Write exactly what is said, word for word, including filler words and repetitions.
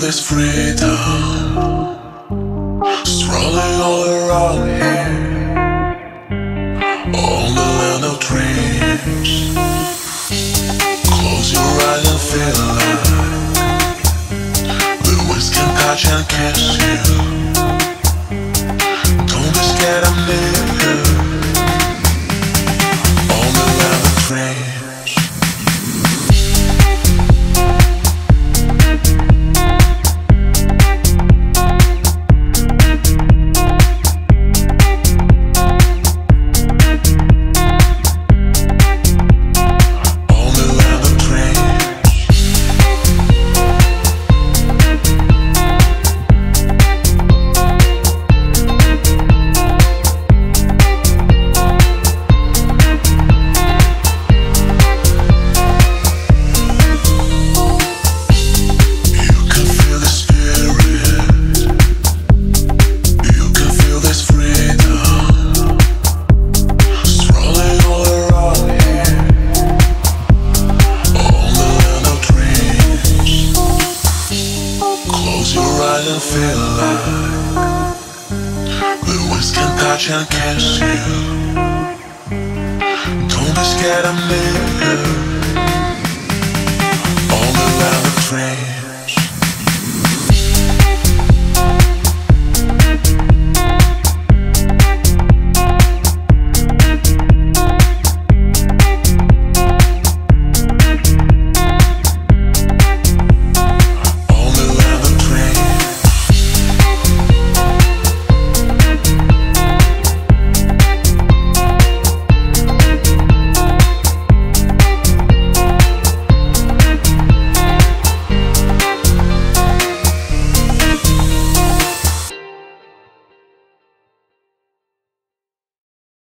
this freedom, strolling all around here, on the land of dreams. Close your eyes and feel like the winds can touch and kiss you. Don't be scared, I'm near you, on the land of dreams. And feel like the winds can touch and kiss you. Don't be scared of me.